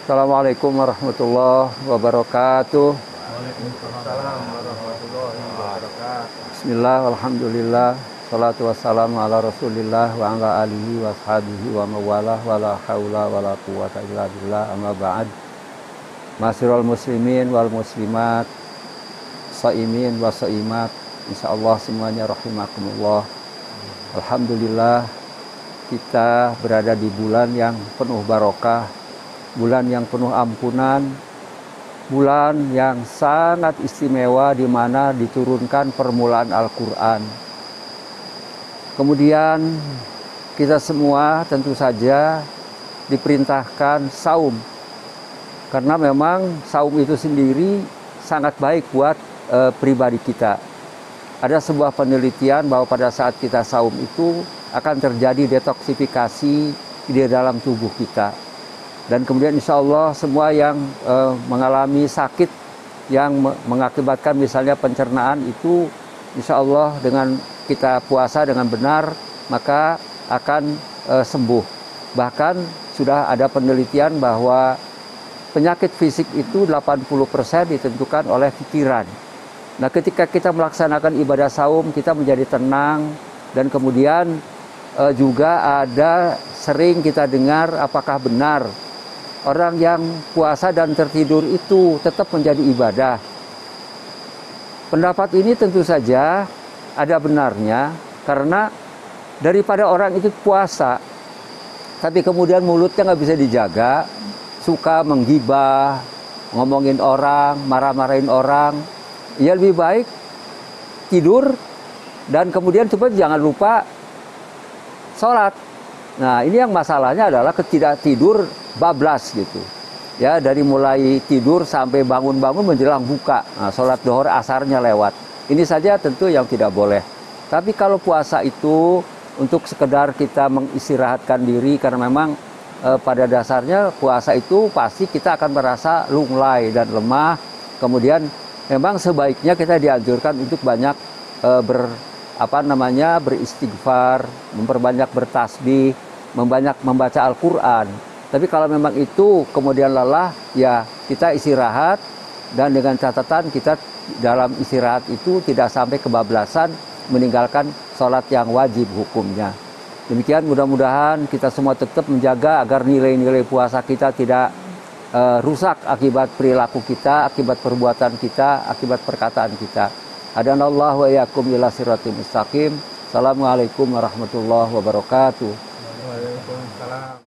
Assalamualaikum warahmatullahi wabarakatuh. Waalaikumsalam warahmatullahi wabarakatuh. Bismillah, alhamdulillah, salatu wassalamu ala rasulillah wa ala alihi wa ashabihi wa mawalah wa la hawla wa la quwata illa billah, amma ba'd. Masirul muslimin wal muslimat, saimin wa saimat, insyaallah semuanya rahimakumullah. Alhamdulillah, kita berada di bulan yang penuh barokah, bulan yang penuh ampunan, bulan yang sangat istimewa di mana diturunkan permulaan Al-Quran. Kemudian kita semua tentu saja diperintahkan saum, karena memang saum itu sendiri sangat baik buat pribadi kita. Ada sebuah penelitian bahwa pada saat kita saum itu akan terjadi detoksifikasi di dalam tubuh kita. Dan kemudian insya Allah semua yang mengalami sakit yang mengakibatkan misalnya pencernaan itu, insya Allah dengan kita puasa dengan benar maka akan sembuh. Bahkan sudah ada penelitian bahwa penyakit fisik itu 80% ditentukan oleh pikiran. Nah, ketika kita melaksanakan ibadah saum, kita menjadi tenang. Dan kemudian juga ada sering kita dengar, apakah benar orang yang puasa dan tertidur itu tetap menjadi ibadah? Pendapat ini tentu saja ada benarnya, karena daripada orang itu puasa tapi kemudian mulutnya nggak bisa dijaga, suka menggibah, ngomongin orang, marah-marahin orang, ya lebih baik tidur dan kemudian coba jangan lupa sholat. Nah, ini yang masalahnya adalah ketidaktidur bablas gitu. Ya, dari mulai tidur sampai bangun-bangun menjelang buka. Nah, sholat duhur asarnya lewat. Ini saja tentu yang tidak boleh. Tapi kalau puasa itu untuk sekedar kita mengistirahatkan diri, karena memang pada dasarnya puasa itu pasti kita akan merasa lunglai dan lemah. Kemudian memang sebaiknya kita dianjurkan untuk banyak beristighfar, memperbanyak bertasbih, membaca Al-Quran. Tapi kalau memang itu kemudian lelah, ya kita istirahat, dan dengan catatan kita dalam istirahat itu tidak sampai kebablasan meninggalkan sholat yang wajib hukumnya. Demikian, mudah-mudahan kita semua tetap menjaga agar nilai-nilai puasa kita tidak rusak akibat perilaku kita, akibat perbuatan kita, akibat perkataan kita. Hadanallahu wa iyyakum ila siratal mustaqim. Assalamualaikum warahmatullahi wabarakatuh. Waalaikumsalam.